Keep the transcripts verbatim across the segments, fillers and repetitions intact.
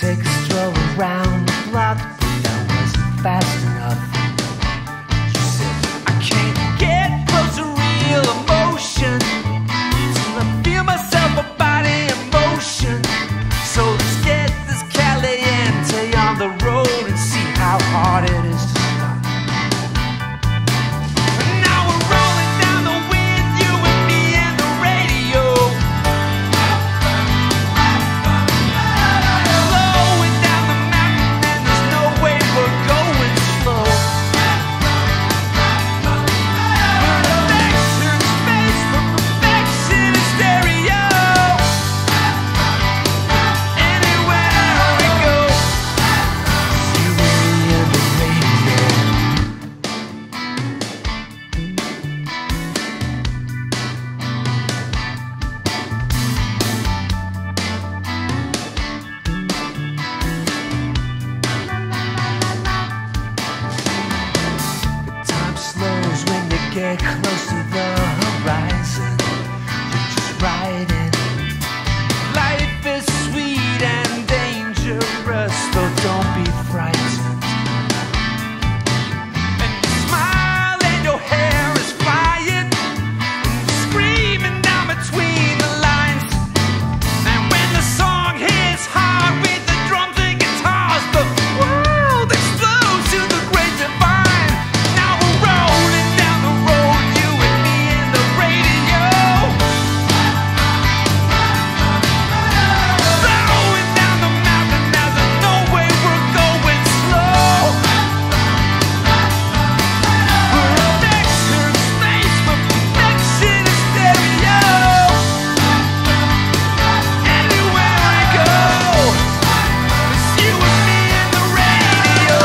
take a stroll around the block, but that wasn't fast enough. She said, I can't get close to real emotion till I feel myself a body in motion. So let's get this Caliente on the road and see how hard it is to stop. Now we're rolling down the wind, you and me and the radio. Slowing down the mountain and there's no way we're going slow. Perfection, space for perfection in stereo. Anywhere we go, see me and the radio. Time slows when you get close to the horizon. You're just riding. Life is sweet and dangerous, though don't be frightened. And you smile and your hair is flying, and you're screaming down between the lines. And when the song hits hard with the drums and guitars, the world explodes to the great divine. Now we're rolling down the road, you and me and the radio. Slowing down the mountain, now there's no way we're going slow. Perfection, space for perfection in stereo. Anywhere I go, it's you and me and the radio.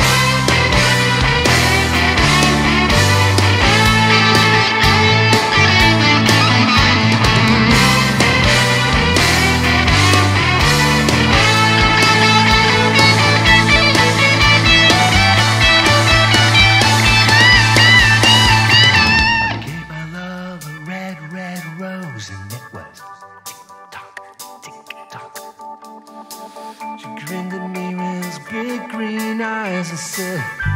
I gave my love a red, red rose, and it was tick-tock, tick-tock. She grinned at me with his big green eyes and said,